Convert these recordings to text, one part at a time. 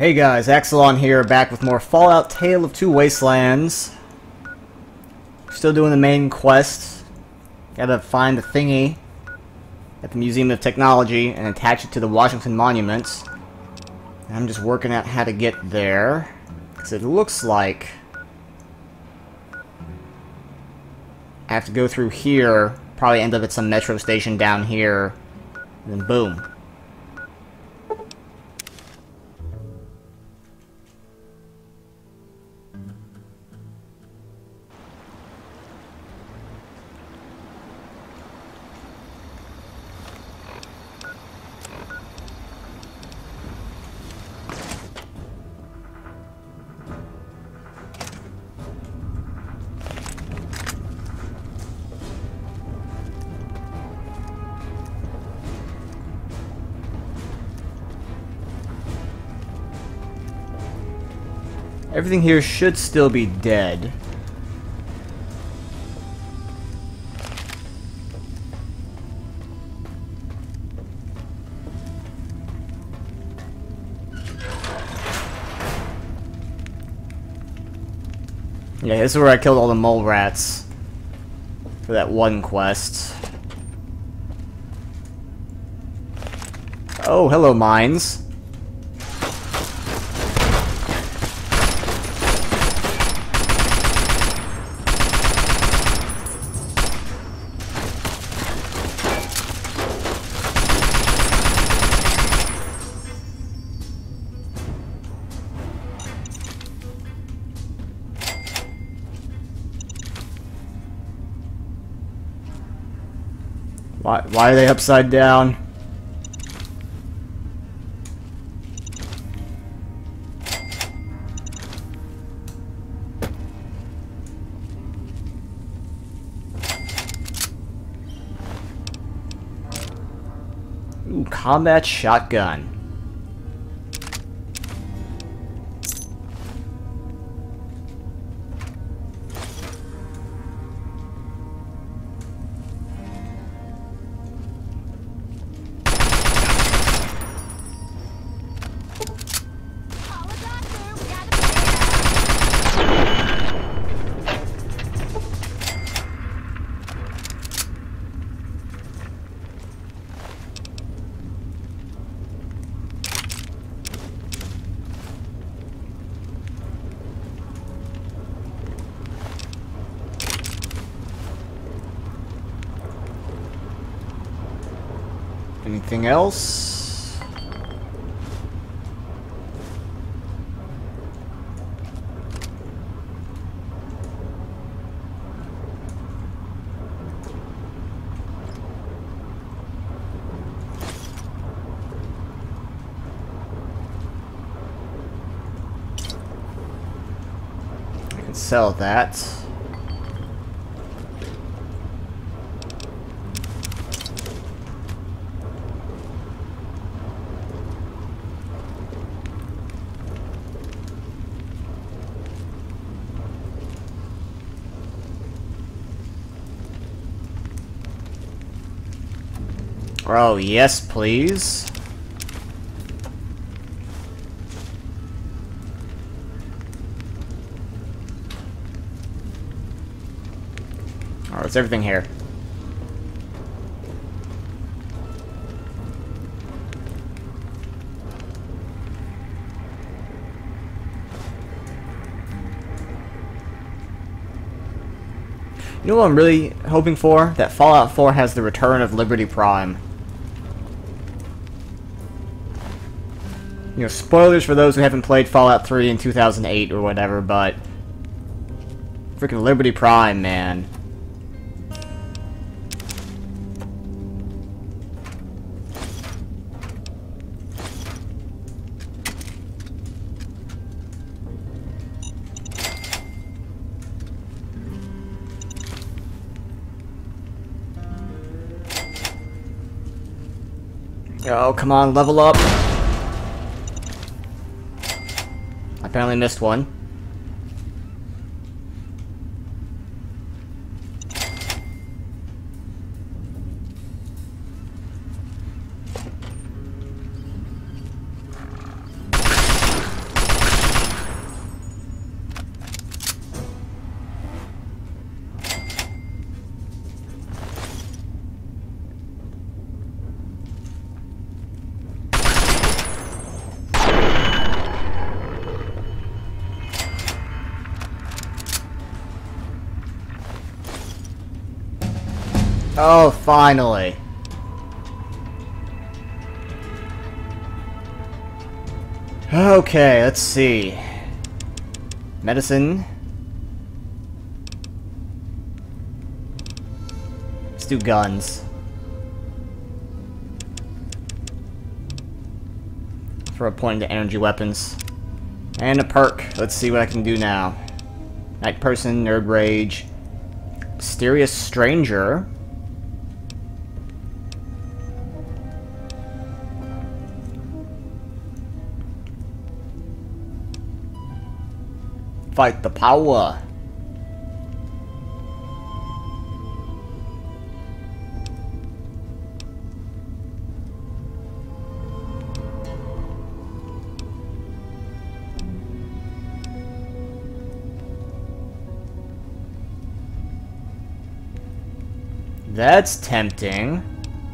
Hey guys, Axalon here, back with more Fallout Tale of Two Wastelands. Still doing the main quest. Gotta find the thingy at the Museum of Technology and attach it to the Washington Monument. And I'm just working out how to get there, because it looks like I have to go through here, probably end up at some metro station down here, and then boom. Everything here should still be dead. Yeah, this is where I killed all the mole rats for that one quest. Oh, hello, mines. Why are they upside down? Ooh, combat shotgun. Anything else? I can sell that. Oh, yes, please. Alright, it's everything here. You know what I'm really hoping for? That Fallout 4 has the return of Liberty Prime. You know, spoilers for those who haven't played Fallout 3 in 2008 or whatever, but freaking Liberty Prime, man. Oh, come on, level up. I apparently missed one. Oh, finally. Okay, let's see. Medicine. Let's do guns. Throw a point into energy weapons. And a perk. Let's see what I can do now. Night Person, Nerd Rage. Mysterious Stranger. Fight the power. That's tempting.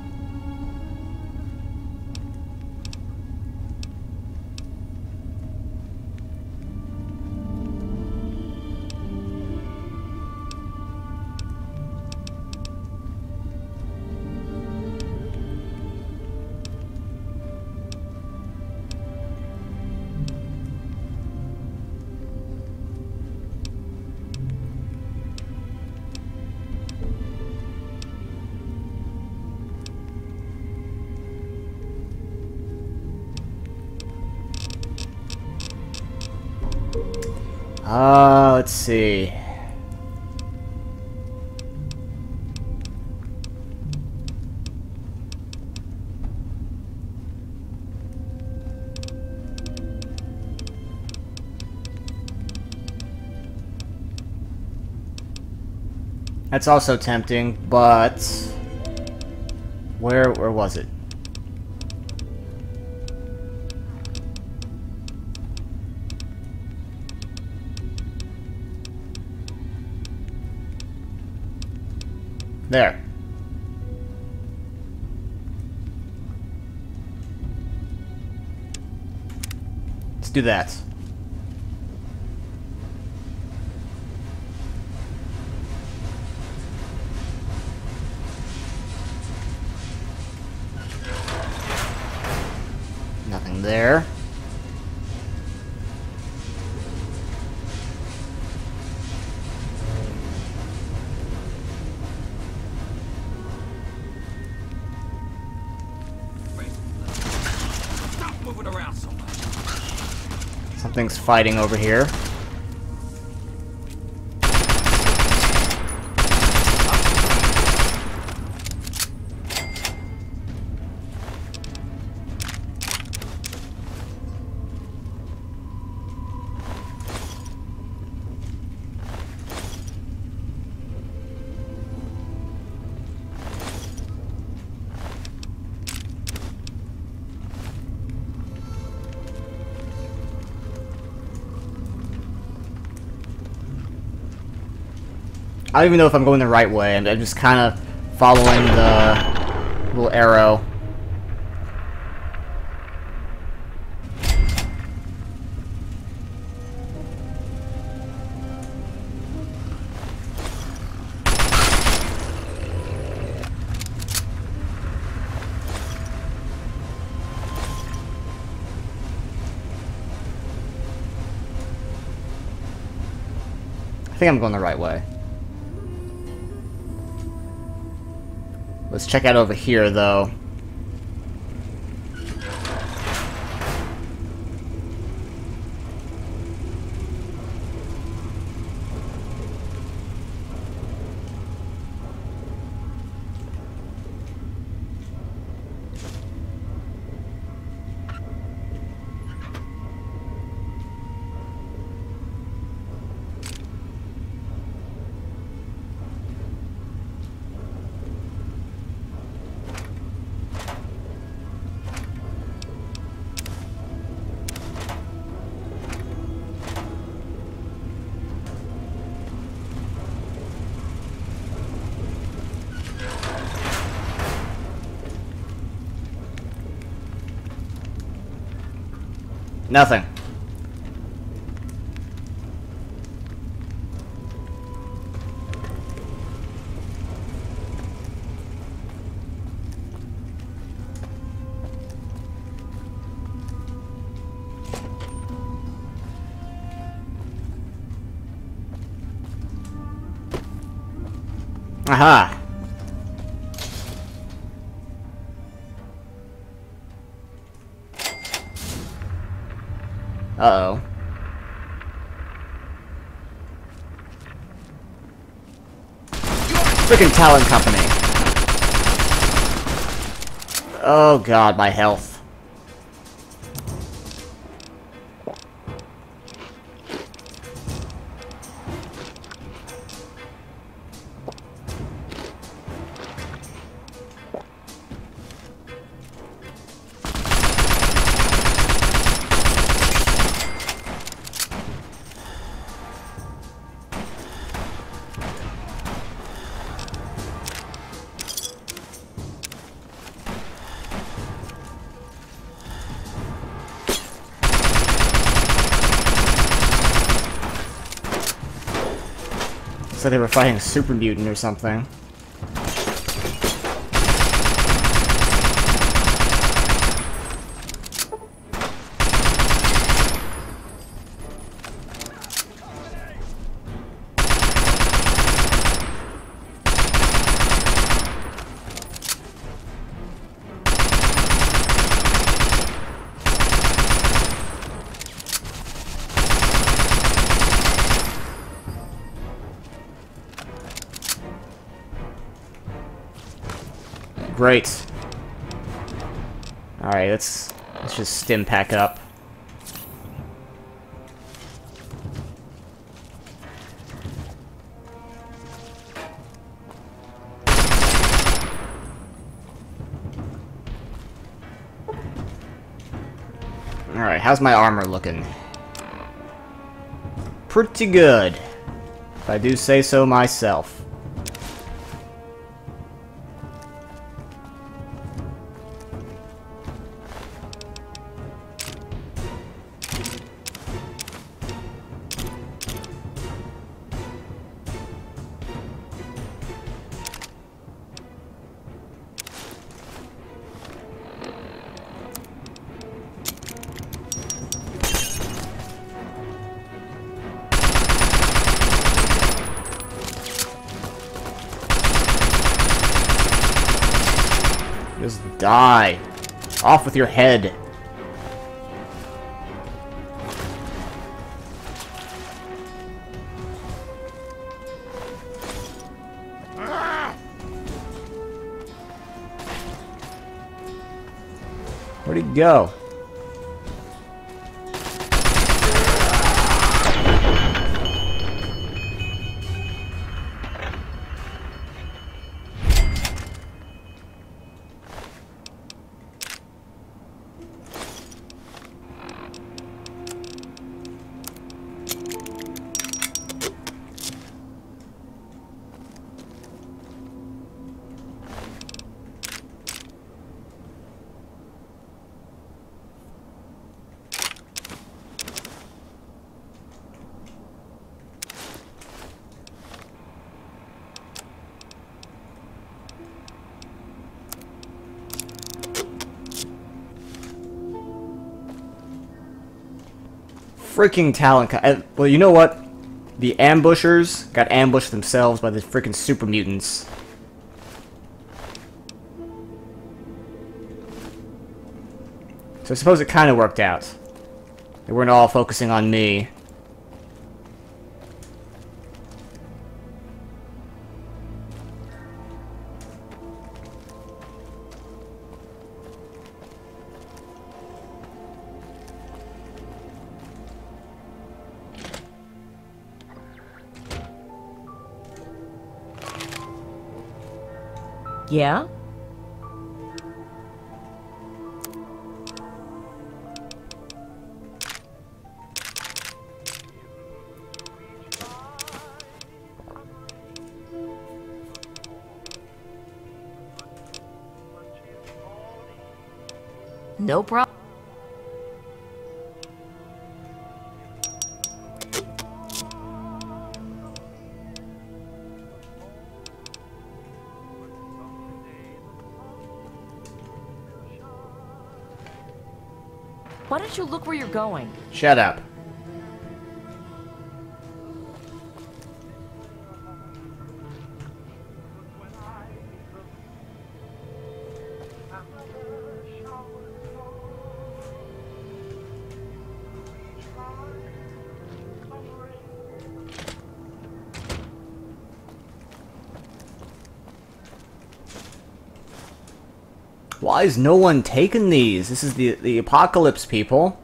Let's see. That's also tempting, but where was it? There. Let's do that. Nothing there. Something's fighting over here. I don't even know if I'm going the right way. I'm just kind of following the little arrow. I think I'm going the right way. Let's check out over here, though. Nothing. Aha! Uh-oh. Freaking Talon Company. Oh god, my health. So they were fighting a Super Mutant or something. Great. Alright, let's just stim pack up. Alright, how's my armor looking? Pretty good, if I do say so myself. Just die. Off with your head. Where'd he go? Freaking Talon. Well, you know what? The ambushers got ambushed themselves by the freaking Super Mutants. So I suppose it kind of worked out. They weren't all focusing on me. Yeah? No problem. Why don't you look where you're going? Shut up. Why is no one taking these? This is the apocalypse, people.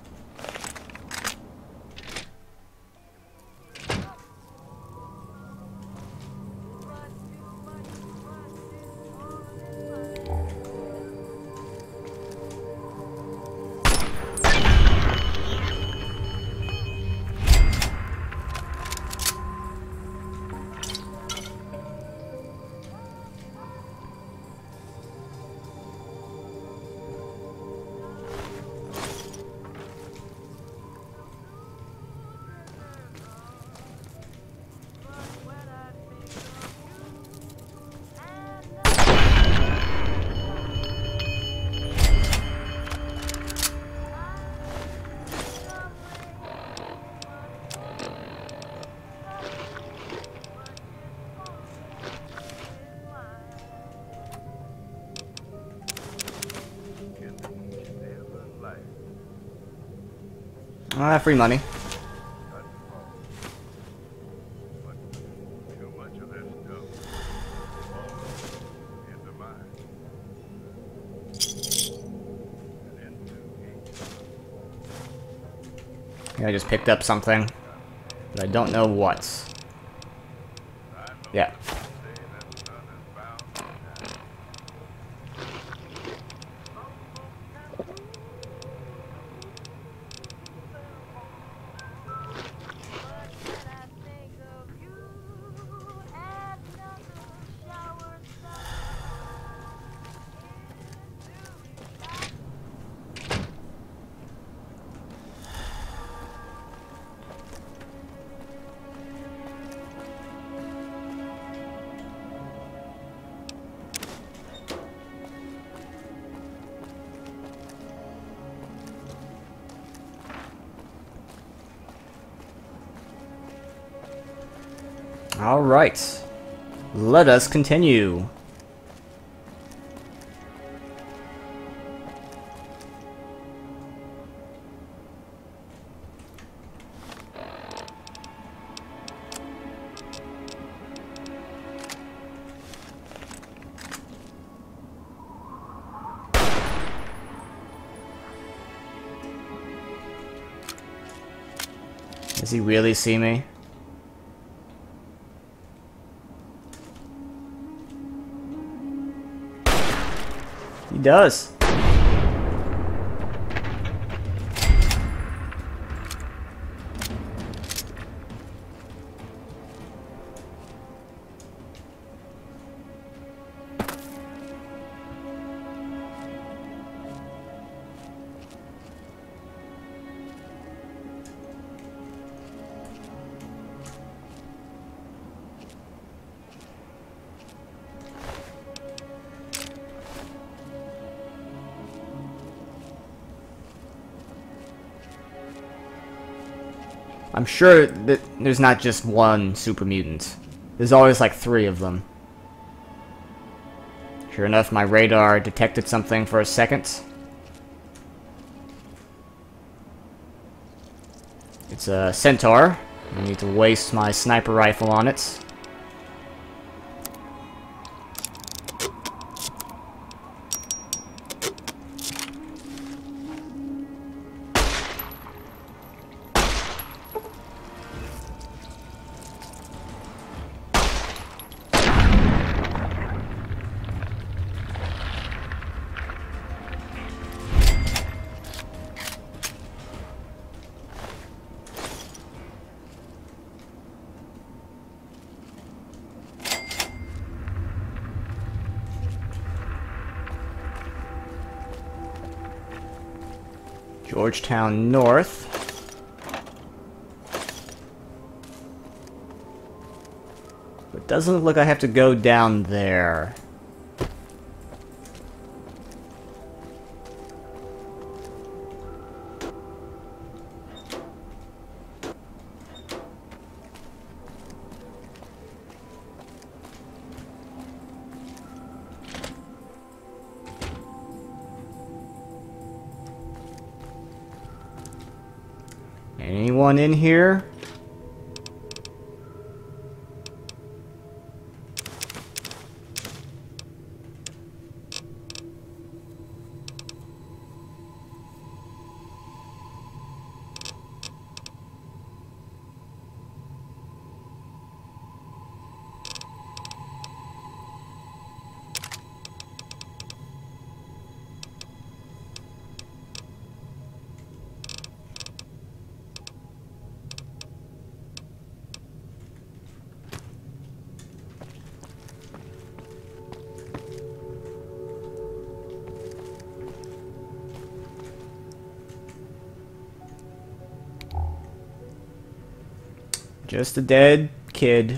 Free money. I just picked up something, but I don't know what. Yeah. All right. Let us continue. Does he really see me? He does. I'm sure that there's not just one Super Mutant. There's always like 3 of them. Sure enough, my radar detected something for a second. It's a centaur. I need to waste my sniper rifle on it. Georgetown North. It doesn't look like I have to go down there. Anyone in here? Just a dead kid.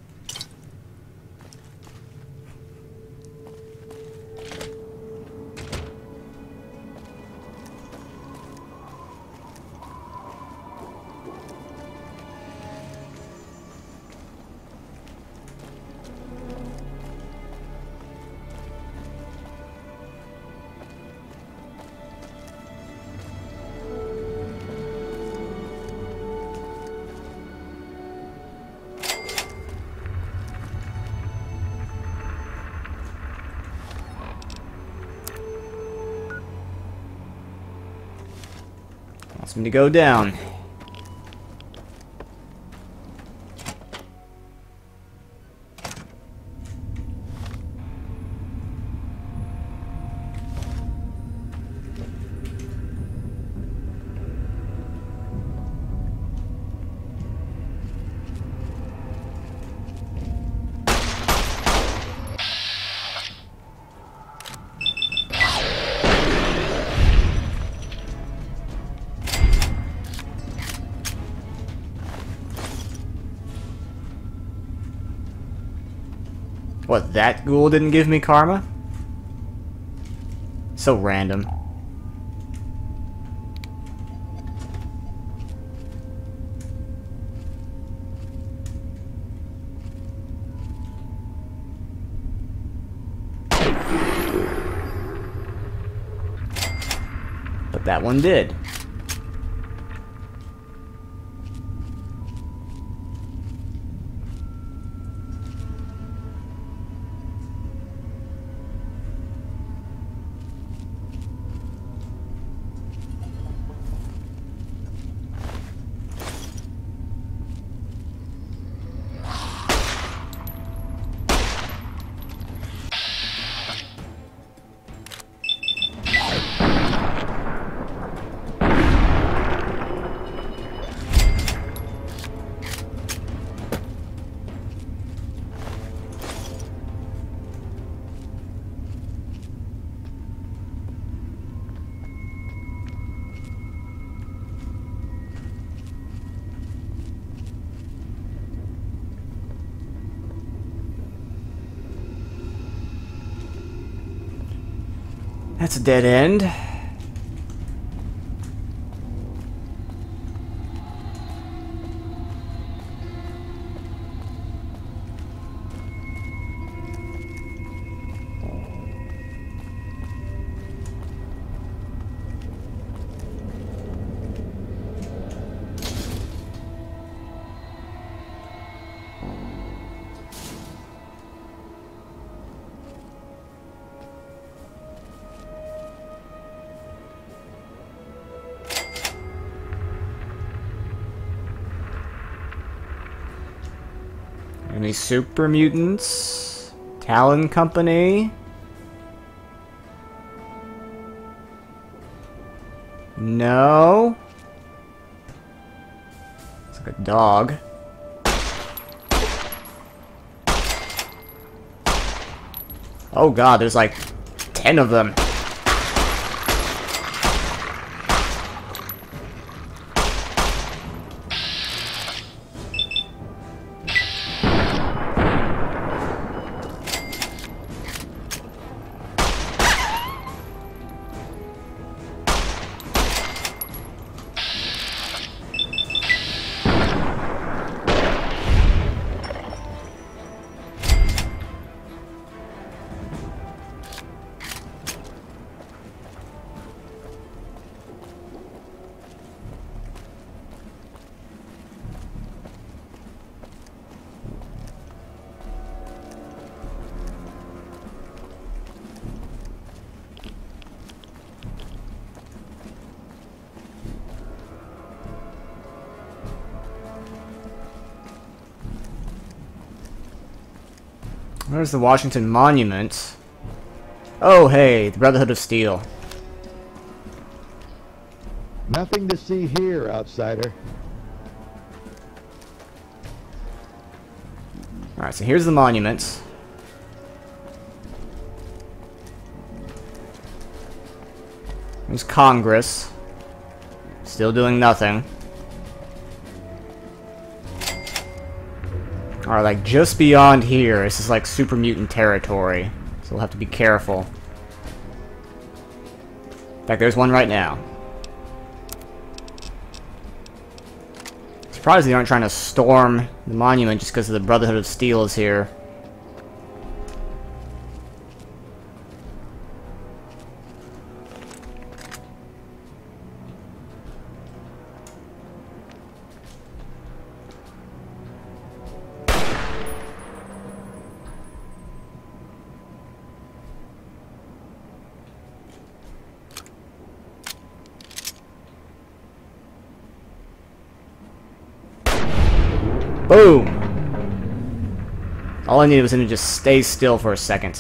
Wants me to go down. What, that ghoul didn't give me karma? So random. But that one did. That's a dead end. Any Super Mutants? Talon Company? No. It's like a dog. Oh god, there's like 10 of them. Where's the Washington Monument? Oh, hey, the Brotherhood of Steel. Nothing to see here, outsider. Alright, so here's the monument. There's Congress. Still doing nothing. Or like just beyond here. This is like Super Mutant territory. So we'll have to be careful. In fact, there's one right now. Surprised they aren't trying to storm the monument just because the Brotherhood of Steel is here. Boom! All I needed was him to just stay still for a second.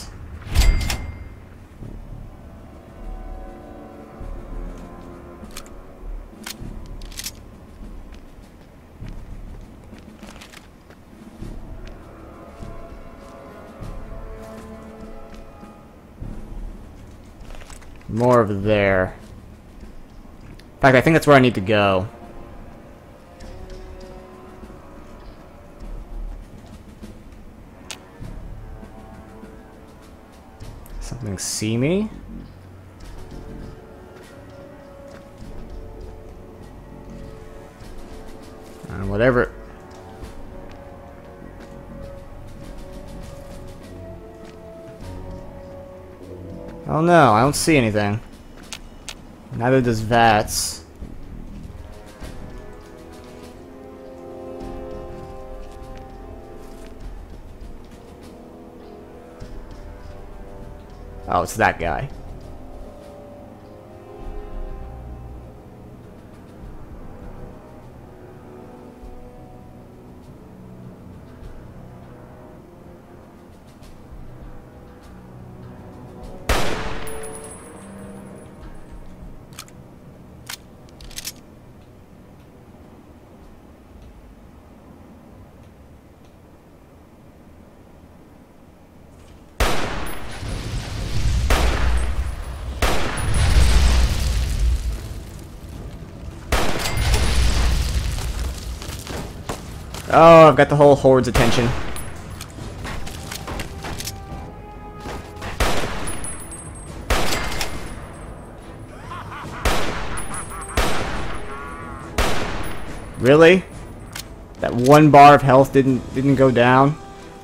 More over there. In fact, I think that's where I need to go. Something see me? Whatever. Oh no, I don't see anything. Neither does Vats. Oh, it's that guy. Oh, I've got the whole Horde's attention. Really? That one bar of health didn't go down?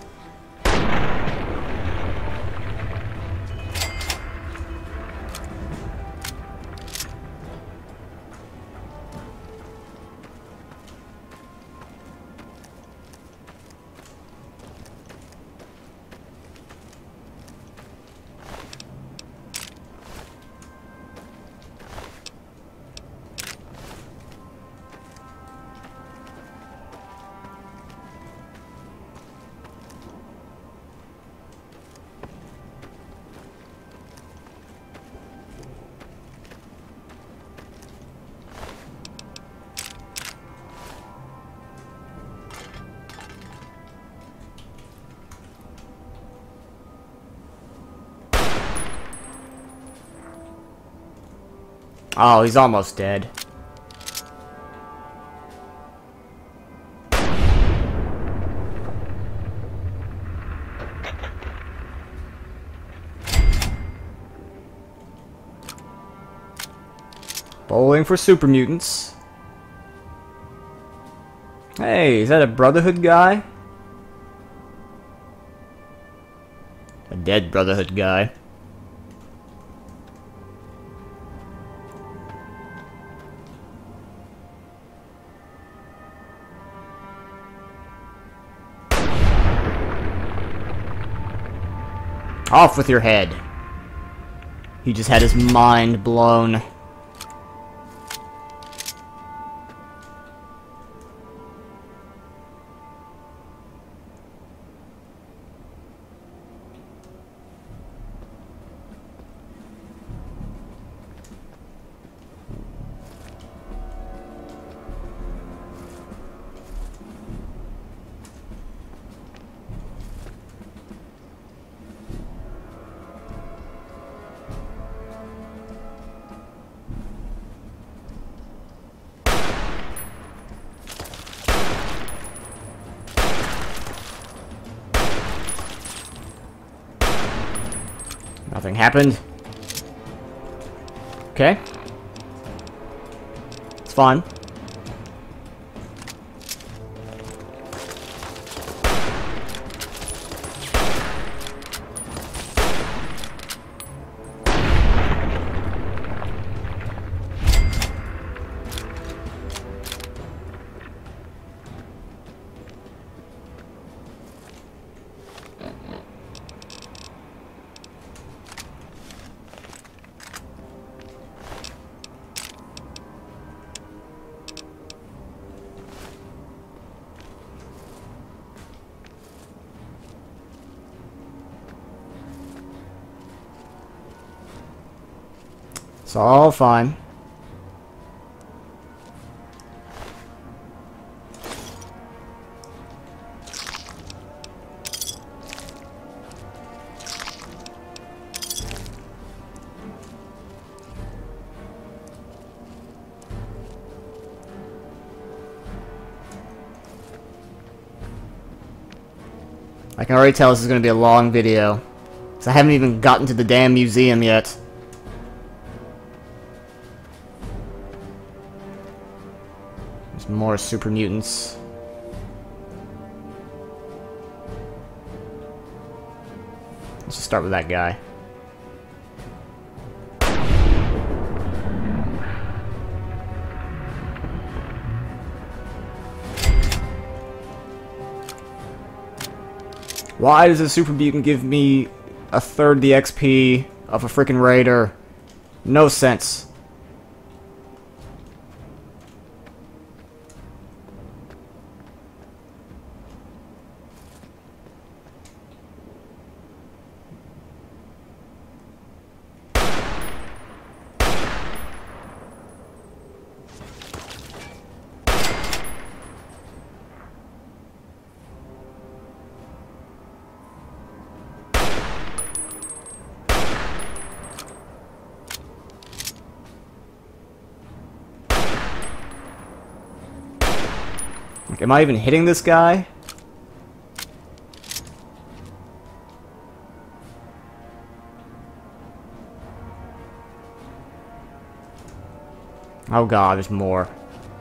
Oh, he's almost dead. Bowling for Super Mutants. Hey, is that a Brotherhood guy? A dead Brotherhood guy. Off with your head. He just had his mind blown. Nothing happened. Okay. It's fine. It's all fine. I can already tell this is going to be a long video, because I haven't even gotten to the damn museum yet. There's more Super Mutants. Let's just start with that guy. Why does a Super Mutant give me a third the XP of a freaking Raider? No sense. Am I even hitting this guy? Oh god, there's more.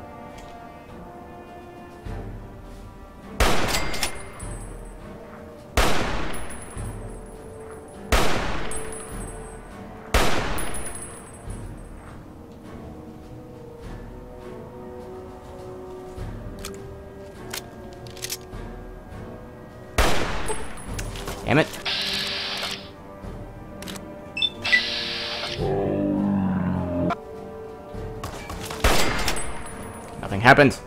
Damn it. Nothing happened.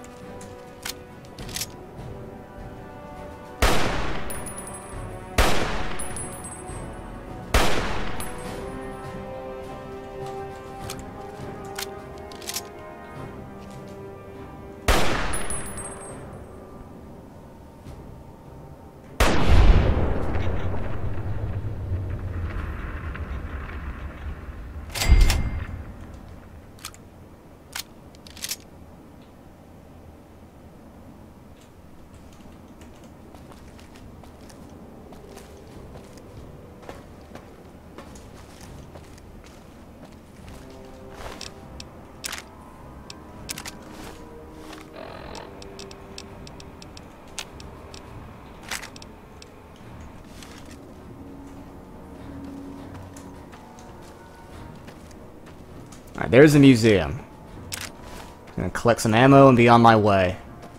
Alright, there's the museum. I'm gonna collect some ammo and be on my way.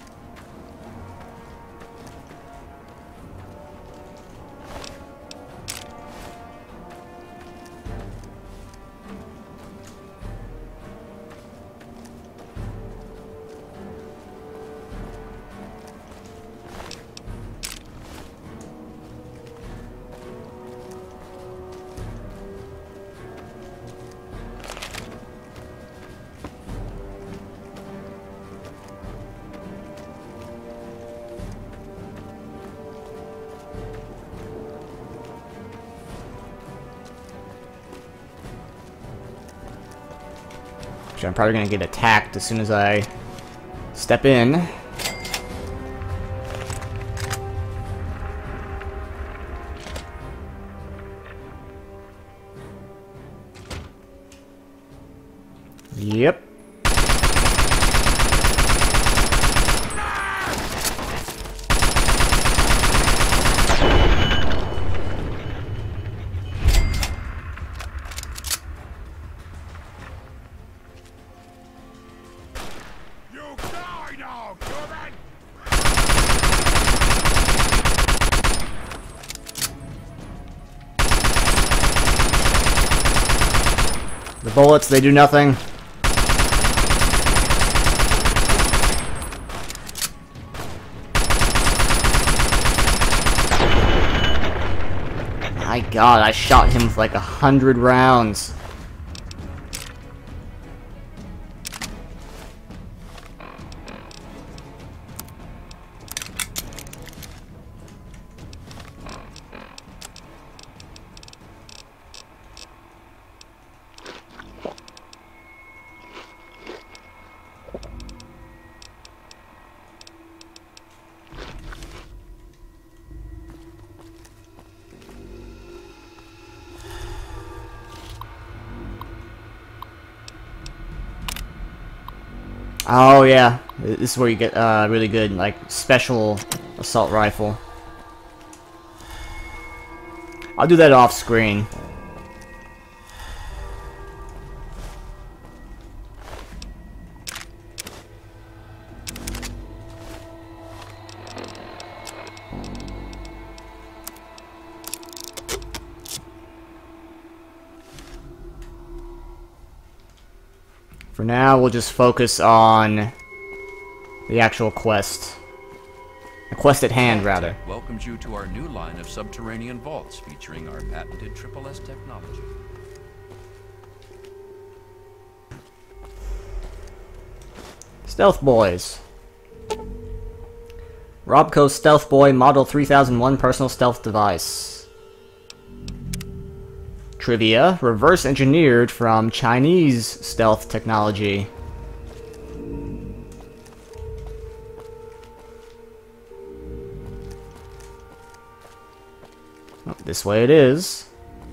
I'm probably gonna get attacked as soon as I step in. Yep. The bullets, they do nothing. My God, I shot him with like 100 rounds. Oh yeah, this is where you get really good, like, special assault rifle. I'll do that off screen. For now, we'll just focus on the actual quest. The quest at hand, rather. Welcomes you to our new line of subterranean vaults featuring our patented Triple S technology. Stealth Boys. Robco Stealth Boy Model 3001 personal stealth device. Trivia, reverse engineered from Chinese stealth technology. Oh, this way it is.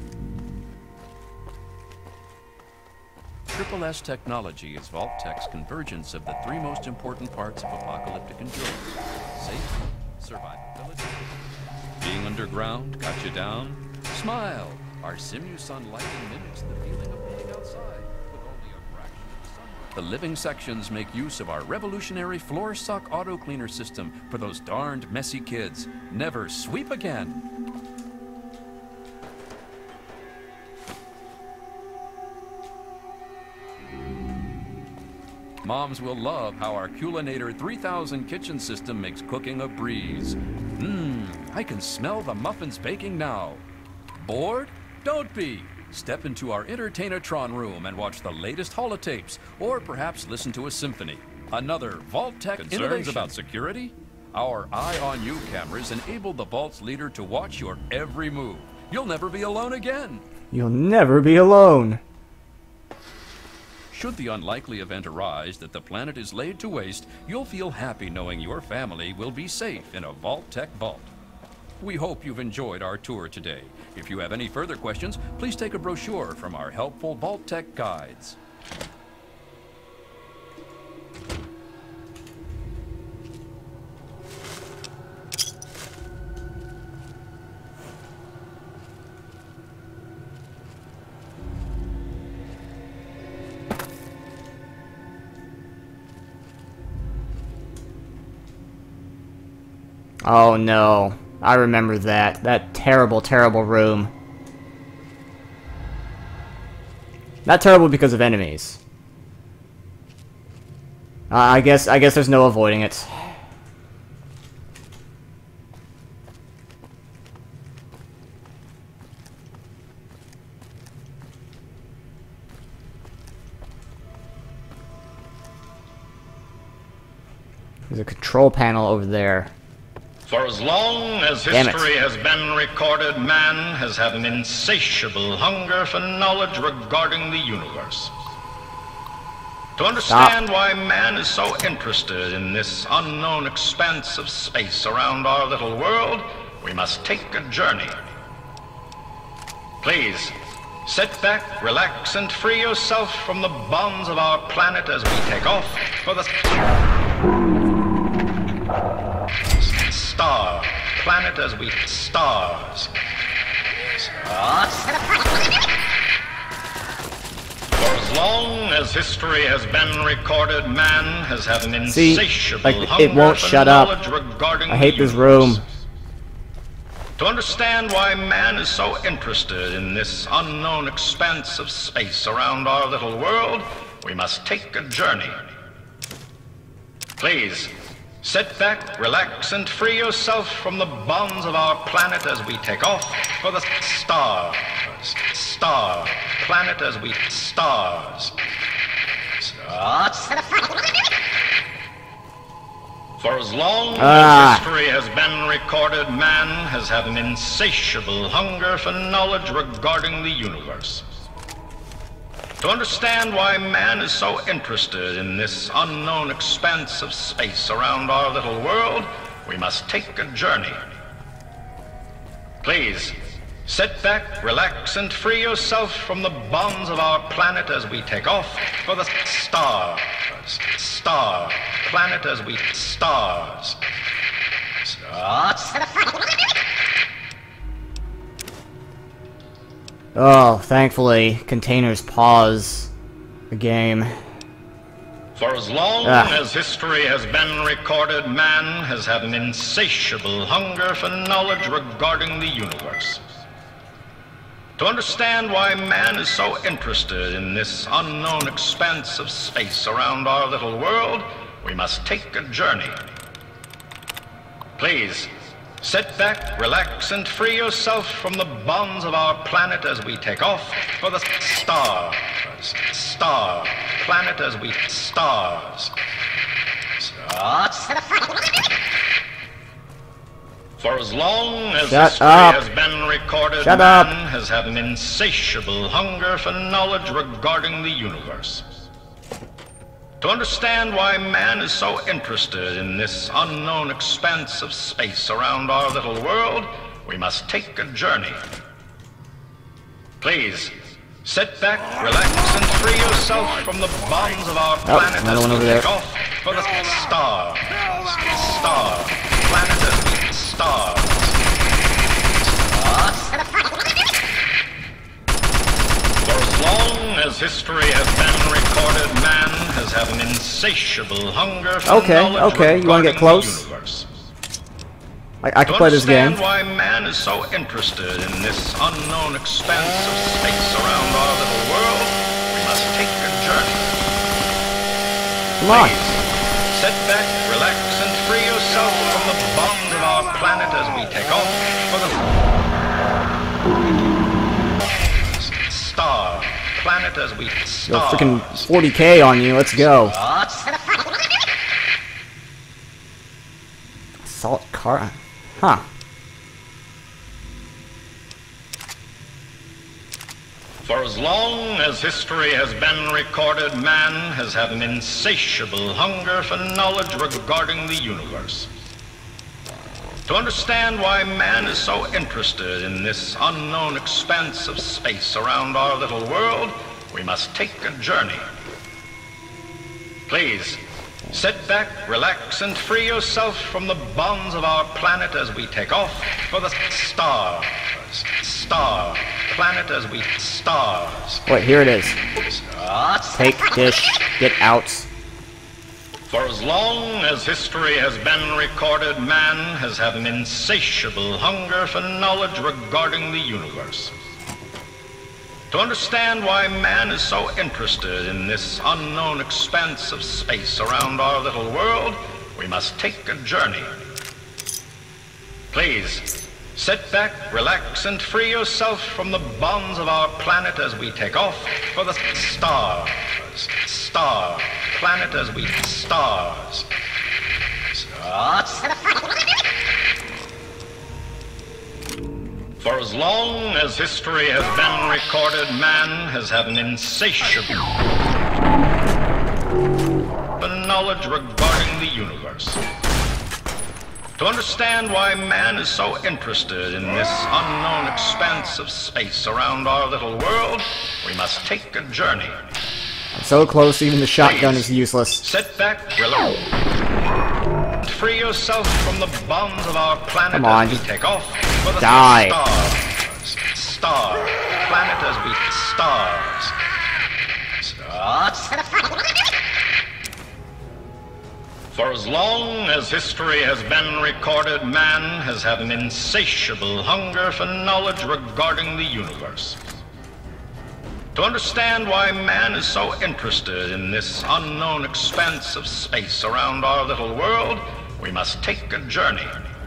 Triple S technology is Vault-Tech's convergence of the three most important parts of apocalyptic endurance: safety, survivability. Being underground got you down? Smile! Our Simusun lighting mimics the feeling of being outside, with only a fraction of the sunlight. The living sections make use of our revolutionary floor suck auto cleaner system for those darned messy kids. Never sweep again. Moms will love how our Culinator 3000 kitchen system makes cooking a breeze. I can smell the muffins baking now. Bored? Don't be! Step into our Entertainatron room and watch the latest holotapes, or perhaps listen to a symphony. Another Vault-Tech innovation. Concerns about security? Our Eye on You cameras enable the Vault's leader to watch your every move. You'll never be alone again! You'll never be alone! Should the unlikely event arise that the planet is laid to waste, you'll feel happy knowing your family will be safe in a Vault-Tech vault. We hope you've enjoyed our tour today. If you have any further questions, please take a brochure from our helpful Vault-Tech guides. Oh no. I remember that. That terrible, terrible room. Not terrible because of enemies. I guess there's no avoiding it. There's a control panel over there. For as long as history has been recorded, man has had an insatiable hunger for knowledge regarding the universe. To understand why man is so interested in this unknown expanse of space around our little world, we must take a journey. Please, Sit back, relax, and free yourself from the bonds of our planet as we take off for the star planet as we stars. For as long as history has been recorded, man has had an insatiable hunger it won't for shut up. knowledge regarding I hate the this room. To understand why man is so interested in this unknown expanse of space around our little world, we must take a journey. Please, sit back, relax, and free yourself from the bonds of our planet as we take off for the star planet as we stars. For as long as history has been recorded, man has had an insatiable hunger for knowledge regarding the universe. To understand why man is so interested in this unknown expanse of space around our little world, we must take a journey. Please, sit back, relax, and free yourself from the bonds of our planet as we take off for the star planet as we stars. Oh, thankfully, containers pause the game. For as long as history has been recorded, man has had an insatiable hunger for knowledge regarding the universe. To understand why man is so interested in this unknown expanse of space around our little world, we must take a journey. Please, sit back, relax, and free yourself from the bonds of our planet as we take off for the star planet as we stars. For as long as history has been recorded, man has had an insatiable hunger for knowledge regarding the universe. To understand why man is so interested in this unknown expanse of space around our little world, we must take a journey. Please, sit back, relax, and free yourself from the bonds of our planet as we take off for the star planet as we stars. For as long as history has been recorded, man has had an insatiable hunger for knowledge you want to get close? I can play this game. To understand why man is so interested in this unknown expanse of space around our little world, we must take a journey. Come on. Please, sit back, relax, and free yourself from the bonds of our planet as we take off for the star planet as we stars. Yo, freaking 40K on you. Let's go. Salt car. Huh. For as long as history has been recorded, man has had an insatiable hunger for knowledge regarding the universe. To understand why man is so interested in this unknown expanse of space around our little world, we must take a journey. Please, sit back, relax, and free yourself from the bonds of our planet as we take off for the star planet as we stars. Wait, here it is. Take this. Get out. For as long as history has been recorded, man has had an insatiable hunger for knowledge regarding the universe. To understand why man is so interested in this unknown expanse of space around our little world, we must take a journey. Please, sit back, relax, and free yourself from the bonds of our planet as we take off for the star planet as we stars. For as long as history has been recorded, man has had an insatiable knowledge regarding the universe. To understand why man is so interested in this unknown expanse of space around our little world, we must take a journey. I'm so close, even the shotgun is useless. Sit back, relax. Free yourself from the bonds of our planet. Come on, as we just take off for the die. Star. Planet as we stars. For as long as history has been recorded, man has had an insatiable hunger for knowledge regarding the universe. To understand why man is so interested in this unknown expanse of space around our little world, we must take a journey.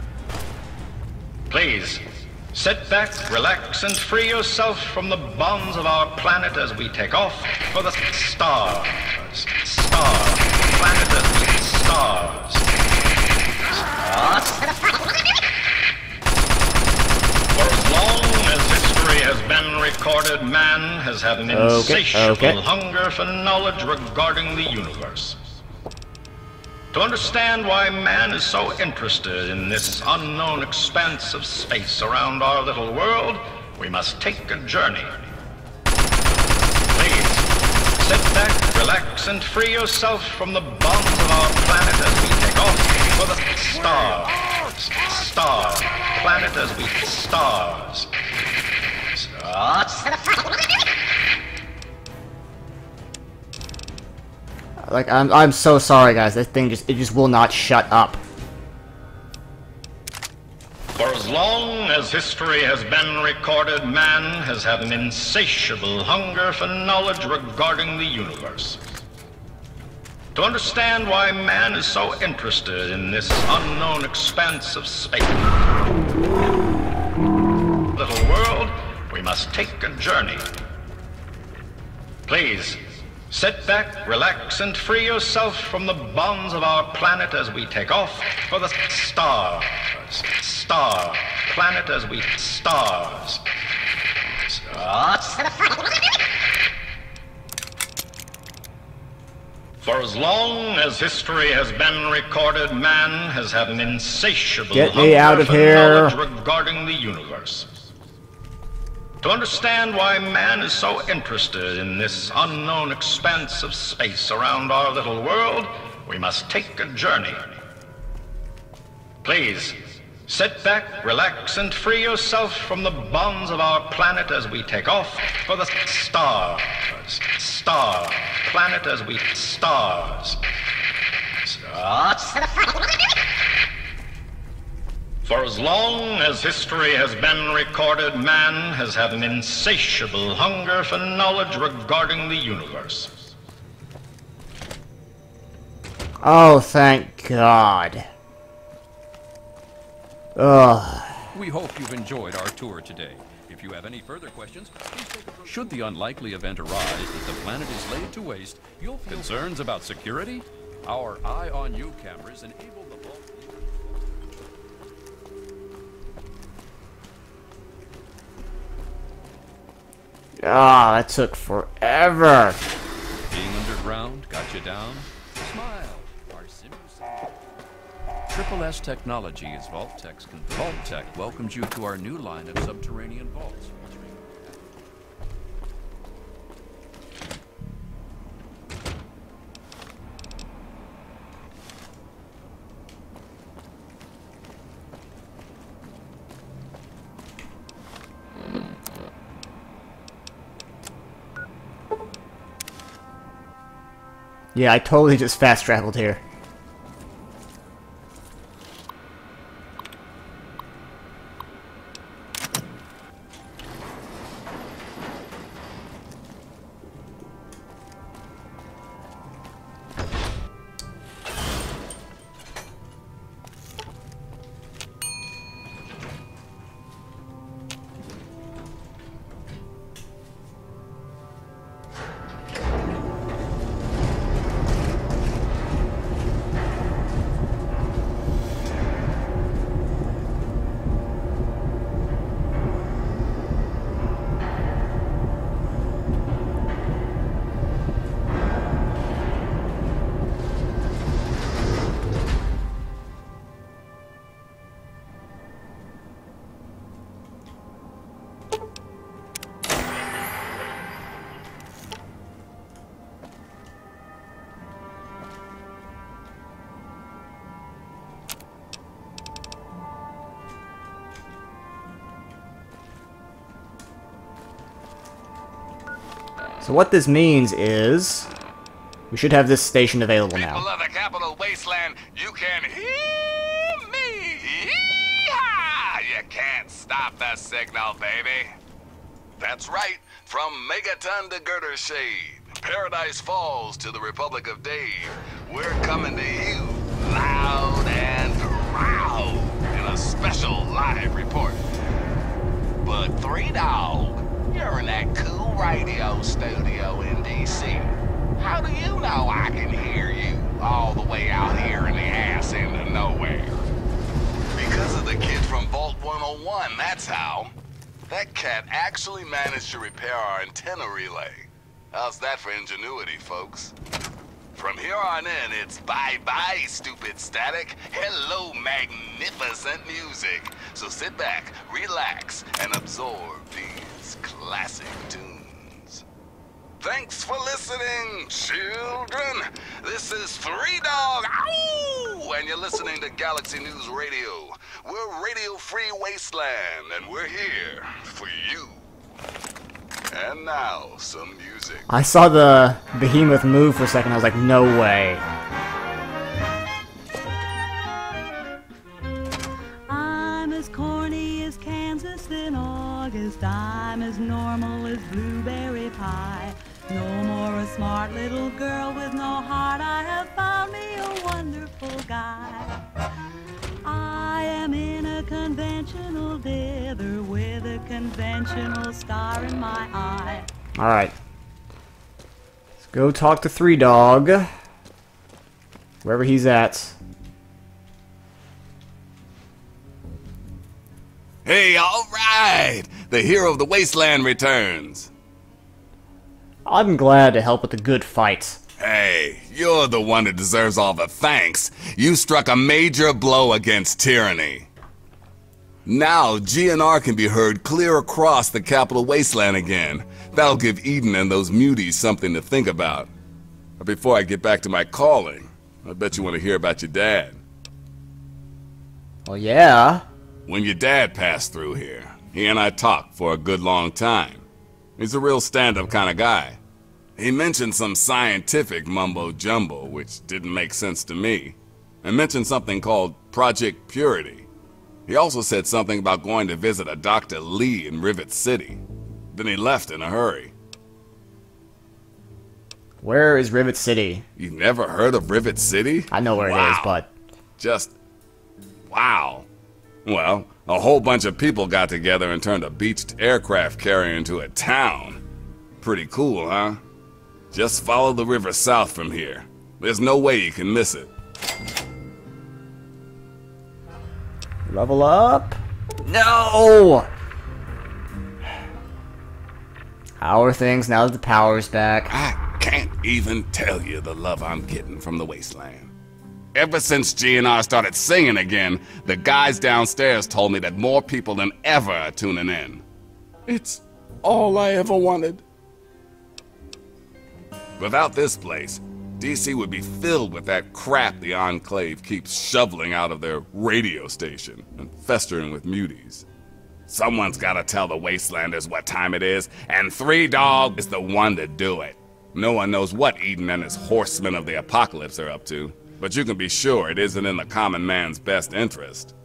Please, sit back, relax, and free yourself from the bonds of our planet as we take off for the stars. Planet as we stars. For as long as history has been recorded, man has had an insatiable hunger for knowledge regarding the universe. To understand why man is so interested in this unknown expanse of space around our little world, we must take a journey. Please, sit back, relax, and free yourself from the bonds of our planet as we take off for the stars. Planet as we stars. Like, I'm so sorry, guys. This thing just will not shut up. For as long as history has been recorded, man has had an insatiable hunger for knowledge regarding the universe. To understand why man is so interested in this unknown expanse of space, little world, we must take a journey. Please, sit back, relax, and free yourself from the bonds of our planet as we take off for the stars. Planet as we stars. For as long as history has been recorded, man has had an insatiable hunger for knowledge regarding the universe. To understand why man is so interested in this unknown expanse of space around our little world, we must take a journey. Please, sit back, relax, and free yourself from the bonds of our planet as we take off for the stars. Planet as we stars. For as long as history has been recorded, man has had an insatiable hunger for knowledge regarding the universe. Oh, thank God. Ugh. We hope you've enjoyed our tour today. If you have any further questions, please take a look. Should the unlikely event arise that the planet is laid to waste, you'll feel concerns about security? Our Eye on You cameras enable the vault. Ah, that took forever. Being underground got you down? Smile. Our simulation. Triple S Technology is Vault-Tech's. Vault-Tech welcomes you to our new line of subterranean vaults. Yeah, I totally just fast traveled here. So what this means is we should have this station available People now. of the capital wasteland, you can hear me. Yee-haw! You can't stop the signal, baby. That's right. From Megaton to Girder Shade, Paradise Falls to the Republic of Dave, we're coming to you loud and proud in a special live report. But Three Dog, you're in that cool radio studio in D.C. How do you know I can hear you all the way out here in the ass end of nowhere? Because of the kid from Vault 101, that's how. That cat actually managed to repair our antenna relay. How's that for ingenuity, folks? From here on in, it's bye-bye, stupid static. Hello, magnificent music. So sit back, relax, and absorb these classic tunes. Thanks for listening, children. This is Three Dog, ow! And you're listening to Galaxy News Radio. We're Radio Free Wasteland, and we're here for you. And now, some music. I saw the behemoth move for a second. I was like, no way. I'm as corny as Kansas in August. I'm as normal as blueberry pie. No more a smart little girl with no heart. I have found me a wonderful guy. I am in a conventional dither with a conventional star in my eye. Alright. Let's go talk to Three Dog. Wherever he's at. Hey, all right! The hero of the wasteland returns. I'm glad to help with the good fight. Hey, you're the one who deserves all the thanks. You struck a major blow against tyranny. Now, GNR can be heard clear across the capital wasteland again. That'll give Eden and those muties something to think about. But before I get back to my calling, I bet you want to hear about your dad. Well, yeah. When your dad passed through here, he and I talked for a good long time. He's a real stand-up kind of guy. He mentioned some scientific mumbo-jumbo, which didn't make sense to me, and mentioned something called Project Purity. He also said something about going to visit a Dr. Lee in Rivet City. Then he left in a hurry. Where is Rivet City? You've never heard of Rivet City? I know where it is, but... Just... wow. Well, a whole bunch of people got together and turned a beached aircraft carrier into a town. Pretty cool, huh? Just follow the river south from here. There's no way you can miss it. Level up? No! How are things now that the power's back? I can't even tell you the love I'm getting from the wasteland. Ever since GNR started singing again, the guys downstairs told me that more people than ever are tuning in. It's all I ever wanted. Without this place, DC would be filled with that crap the Enclave keeps shoveling out of their radio station and festering with muties. Someone's gotta tell the Wastelanders what time it is, and Three Dog is the one to do it. No one knows what Eden and his horsemen of the apocalypse are up to, but you can be sure it isn't in the common man's best interest.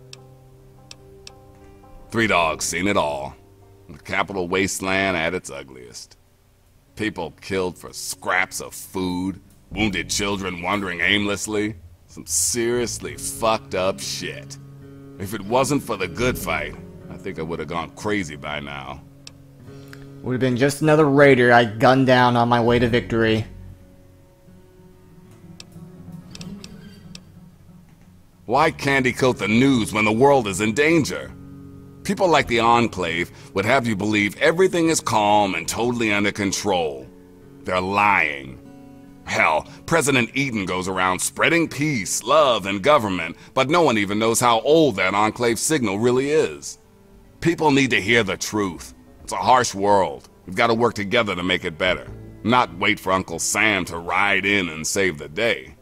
Three Dog's seen it all. The capital wasteland at its ugliest. People killed for scraps of food, wounded children wandering aimlessly. Some seriously fucked up shit. If it wasn't for the good fight, I think I would have gone crazy by now. Would have been just another raider I gunned down on my way to victory. Why candy coat the news when the world is in danger? People like the Enclave would have you believe everything is calm and totally under control. They're lying. Hell, President Eden goes around spreading peace, love, and government, but no one even knows how old that Enclave signal really is. People need to hear the truth. It's a harsh world. We've got to work together to make it better, not wait for Uncle Sam to ride in and save the day.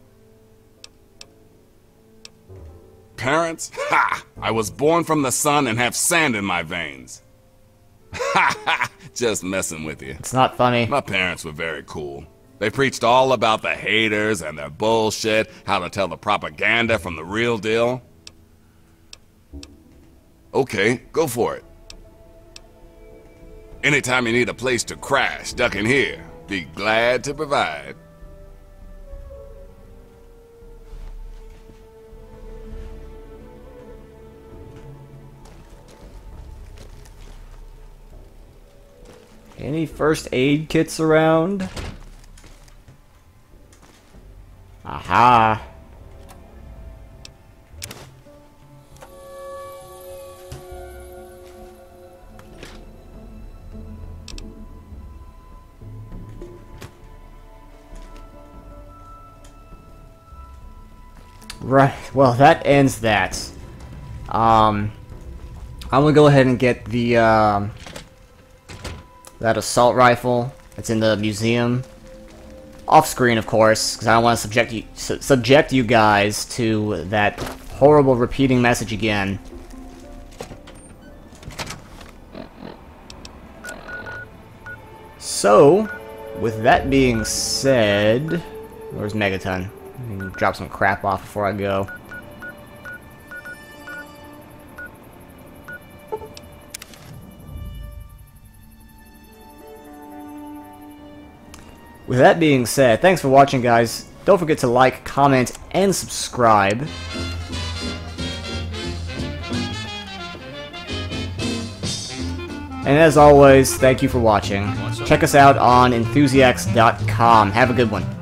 Parents? Ha! I was born from the sun and have sand in my veins. Ha ha! Just messing with you. It's not funny. My parents were very cool. They preached all about the haters and their bullshit, how to tell the propaganda from the real deal. Okay, go for it. Anytime you need a place to crash, duck in here. Be glad to provide. Any first aid kits around? Aha. Right, well that ends that. I'm gonna go ahead and get the that assault rifle that's in the museum. Off screen, of course, because I don't want to subject you guys to that horrible repeating message again. So, with that being said, where's Megaton? Let me drop some crap off before I go. With that being said, thanks for watching, guys. Don't forget to like, comment, and subscribe. And as always, thank you for watching. Check us out on enthusiasts.com. Have a good one.